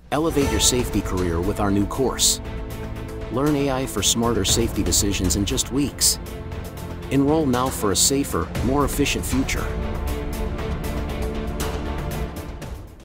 Elevate your safety career with our new course. Learn AI for smarter safety decisions in just weeks. Enroll now for a safer, more efficient future.